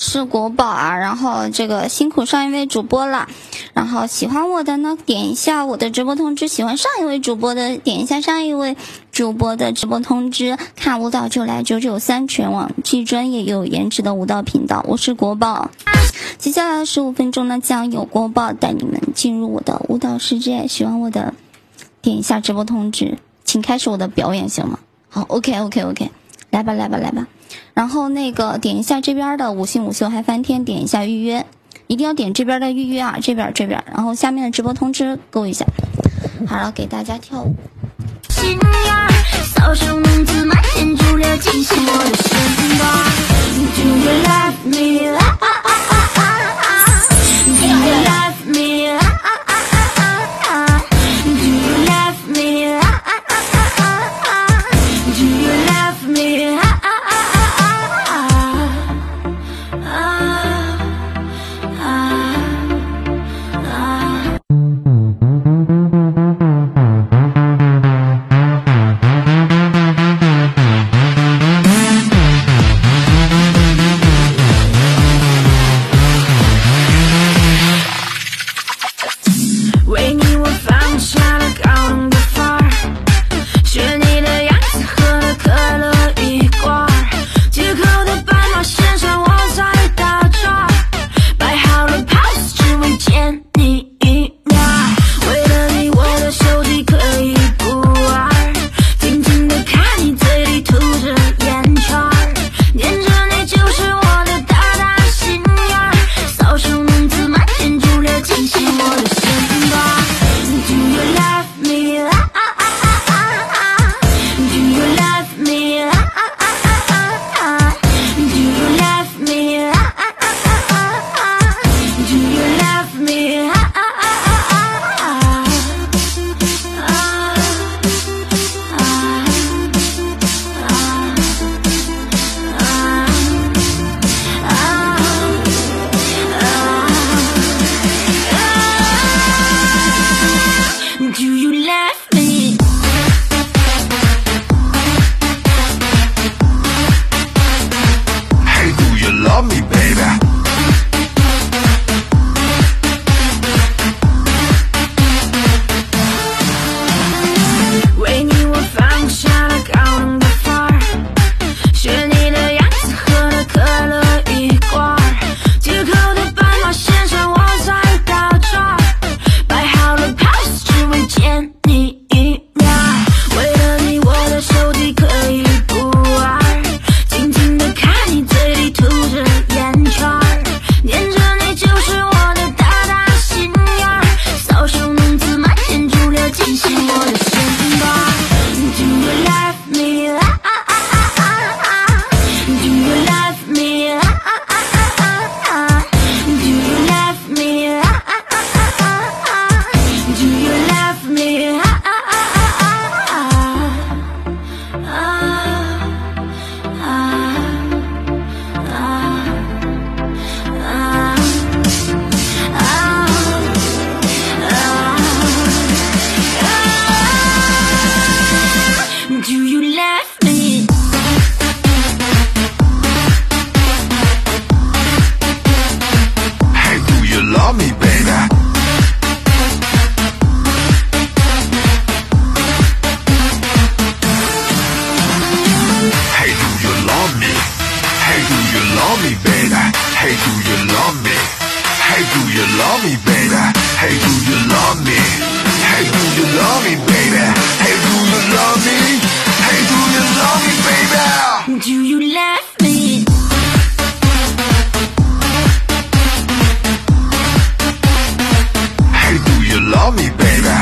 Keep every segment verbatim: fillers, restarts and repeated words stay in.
是国宝啊，然后这个辛苦上一位主播了，然后喜欢我的呢点一下我的直播通知，喜欢上一位主播的点一下上一位主播的直播通知。看舞蹈就来九九三，全网既专业又有颜值的舞蹈频道，我是国宝。接下来的十五分钟呢，将有国宝带你们进入我的舞蹈世界，喜欢我的点一下直播通知，请开始我的表演行吗？好 ，OK OK OK， 来吧来吧来吧。然后那个点一下这边的五星五秀嗨翻天，点一下预约，一定要点这边的预约啊，这边这边，然后下面的直播通知勾一下。好了，给大家跳舞。心呀，扫手弄子满天珠帘，惊醒我的身段。Do you love me？ 啊啊啊啊啊啊 ！Do you love me？ 啊啊啊啊啊啊 ！Do you love me？ 啊啊啊啊啊啊 ！Do you love me？ 啊啊啊啊啊啊啊啊！为你我放下了高冷的范儿，学你的样子喝了可乐一罐，街口的斑马线上我在打转，摆好了 pose 只为见你一面，为了你我的手机可以不玩，静静的看你嘴里吐着烟圈，黏着你就是我的大大心眼，搔首弄姿满天珠帘，惊醒我的身段。Do you love me？ 啊啊啊啊啊 ！Do you love me？ 啊啊啊啊啊 ！Do you love me？ 啊啊啊啊啊 ！Do you love me？ 啊啊啊啊啊！Do you love me？ Hey, do you love me, baby？ 为你我放下了高冷的范儿，学你的样子喝了可乐一罐，街口的斑马线上我在打转，摆好了 pose 只为见你一面，为了你我的手机可以不玩，静静的看你嘴里吐着烟圈，黏着你就是我的大大心眼，搔首弄姿满天珠帘，惊醒我的身段。Do you love me？ 啊啊啊啊啊 ！Do you love me？ 啊啊啊啊啊 ！Do you love me？ 啊啊啊啊啊 ！Do you love me？ 啊啊啊啊啊啊！Do you love me？ Hey, do you love me, baby？ Hey, do you love me? Hey, do you love me, baby? Hey, do you love me? Hey, do you love me, baby? Hey, do you love me? Hey, do you love me, baby? Hey, do you love me? Hey, do you love me, baby? Do you love me？ Hey, do you love me, baby?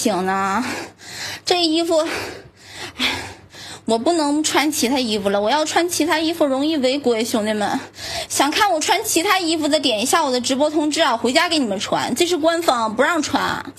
行呢？这衣服，哎，我不能穿其他衣服了，我要穿其他衣服容易违规，兄弟们，想看我穿其他衣服的点一下我的直播通知啊，回家给你们穿，这是官方不让穿。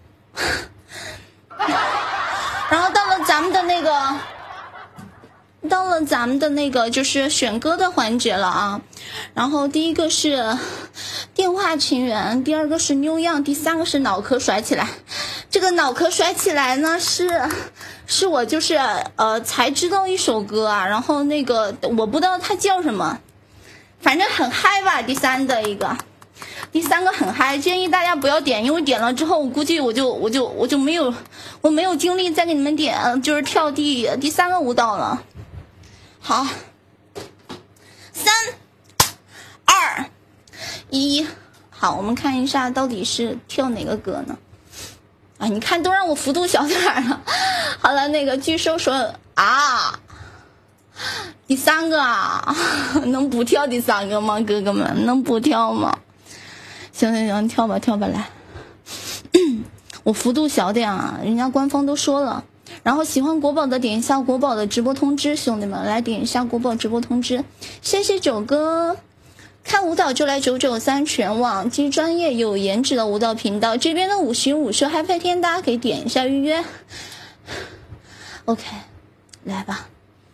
然后到了咱们的那个，到了咱们的那个就是选歌的环节了啊。然后第一个是电话情缘，第二个是 New Young， 第三个是脑壳甩起来。这个脑壳甩起来呢是是我就是呃才知道一首歌啊，然后那个我不知道它叫什么，反正很嗨吧。第三的一个。第三个很嗨，建议大家不要点，因为点了之后我估计我就我就我就没有我没有精力再给你们点，就是跳第第三个舞蹈了。好，三二一，好，我们看一下到底是跳哪个歌呢？啊，你看都让我幅度小点了。好了，那个巨兽说啊，第三个啊，能不跳第三个吗？哥哥们，能不跳吗？行行行，跳吧跳吧，来，我幅度小点啊，人家官方都说了。然后喜欢国宝的点一下国宝的直播通知，兄弟们来点一下国宝直播通知。谢谢九哥，看舞蹈就来九九三全网既专业有颜值的舞蹈频道，这边的五行五社嗨拍天，大家可以点一下预约。OK， 来吧。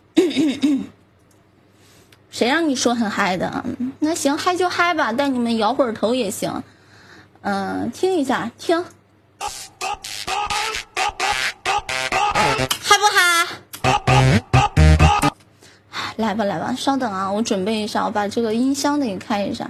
谁让你说很嗨的？那行，嗨就嗨吧，带你们摇会儿头也行。嗯、呃，听一下，听，嗨不嗨？来吧来吧，稍等啊，我准备一下，我把这个音箱的给开一下。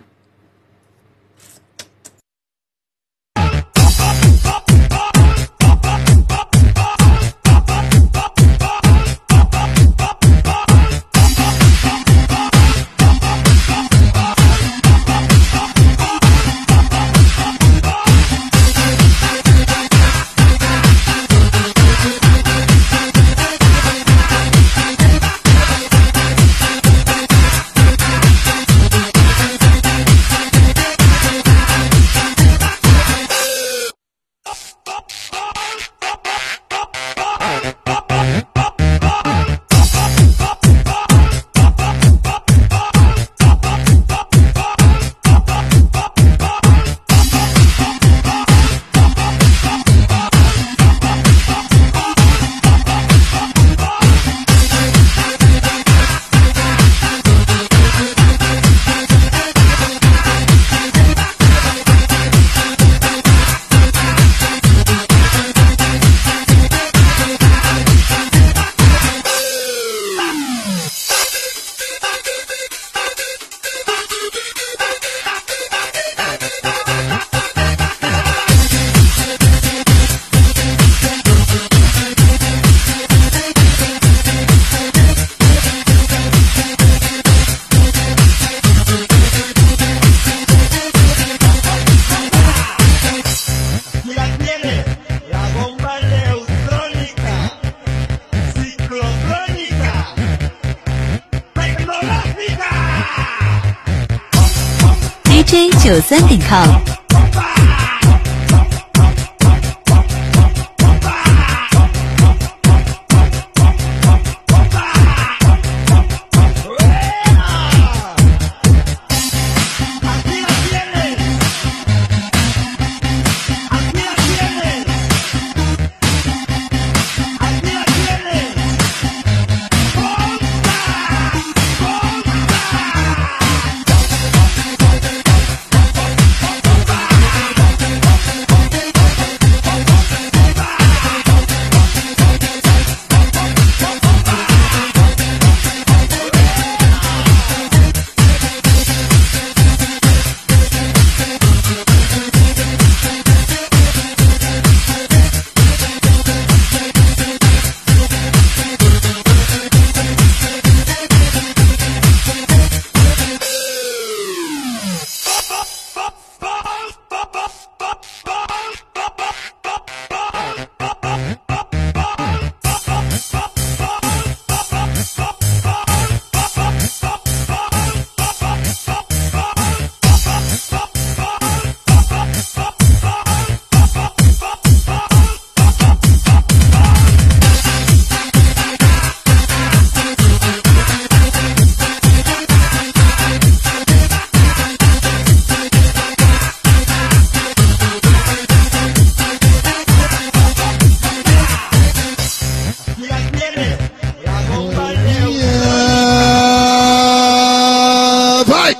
D J 九三点 com。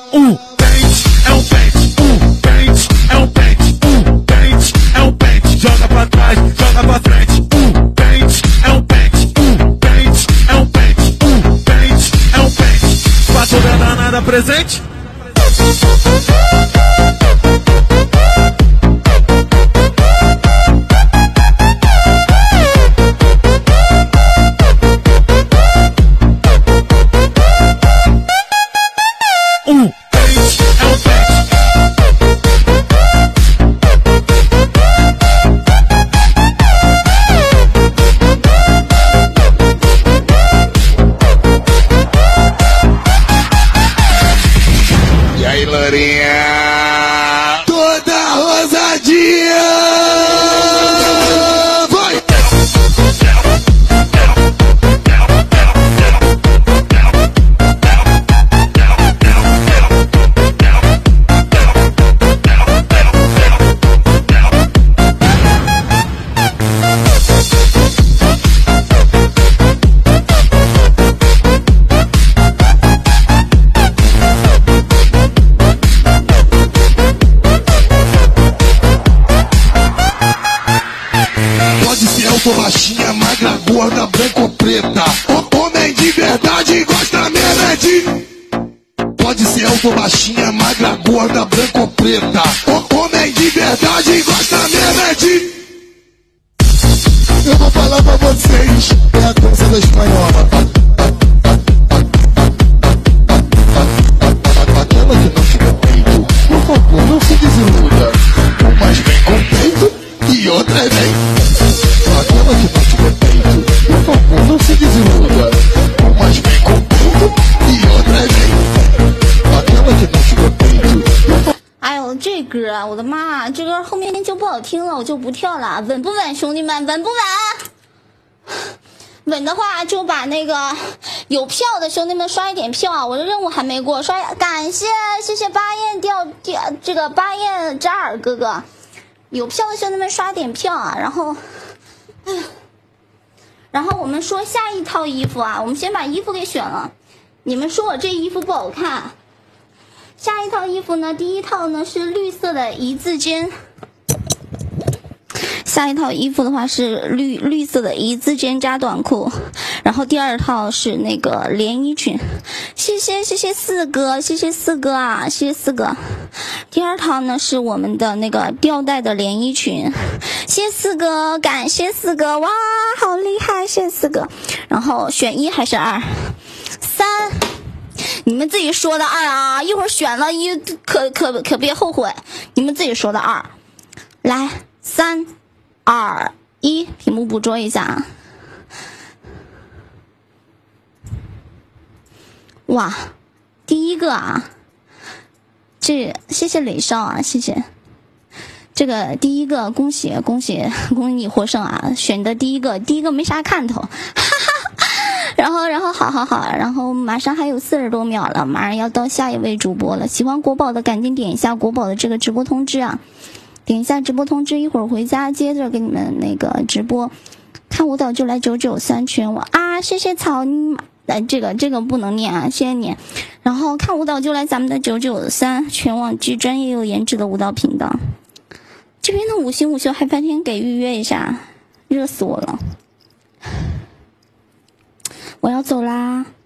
Um pente, é um pente, um pente, é um pente, um pente, é um pente, joga pra trás, joga pra frente. Um pente, é um pente, um pente, é um pente, um pente, é um pente. Pra toda danada presente. Toda rosadinha. Vai. Alto, baixinha, magra, gorda, branca ou preta. O homem de verdade gosta mesmo é de. Pode ser alto, baixinha, magra, gorda, branca ou preta. O homem de verdade gosta mesmo é de. Eu vou falar pra vocês, é a dança da espanhola. Aquela que não fica peito, por favor, não se desiluda. Umas vem com peito e outras vem. Aquela que não tiver peito, por favor, não se desiluda. Umas vem com peito e outra vem. Aquela que não tiver peito. 哎呦，这歌啊，我的妈，这歌后面就不好听了，我就不跳了。稳不稳，兄弟们，稳不稳？稳的话就把那个有票的兄弟们刷一点票啊！我的任务还没过，刷感谢谢谢巴彦掉掉这个巴彦扎尔哥哥，有票的兄弟们刷点票啊！然后。哎呀，然后我们说下一套衣服啊，我们先把衣服给选了。你们说我这衣服不好看，下一套衣服呢，第一套呢是绿色的一字肩，下一套衣服的话是绿绿色的一字肩加短裤，然后第二套是那个连衣裙。谢谢谢谢四哥，谢谢四哥啊，谢谢四哥。第二套呢是我们的那个吊带的连衣裙，谢谢四哥，感谢四哥，哇，好厉害，谢谢四哥。然后选一还是二？三，你们自己说的二啊，一会儿选了一可可可别后悔，你们自己说的二。来，三二一，屏幕捕捉一下啊。哇，第一个啊，这谢谢磊少啊，谢谢。这个第一个，恭喜恭喜恭喜你获胜啊！选的第一个，第一个没啥看头，哈哈。然后然后好好好，然后马上还有四十多秒了，马上要到下一位主播了。喜欢国宝的赶紧点一下国宝的这个直播通知啊，点一下直播通知，一会儿回家接着给你们那个直播。看舞蹈就来九九三全网啊！谢谢草泥马。呃，这个这个不能念啊，谢谢你。然后看舞蹈就来咱们的九九三全网最专业又颜值的舞蹈频道。这边的五星午休嗨翻天给预约一下，热死我了！我要走啦。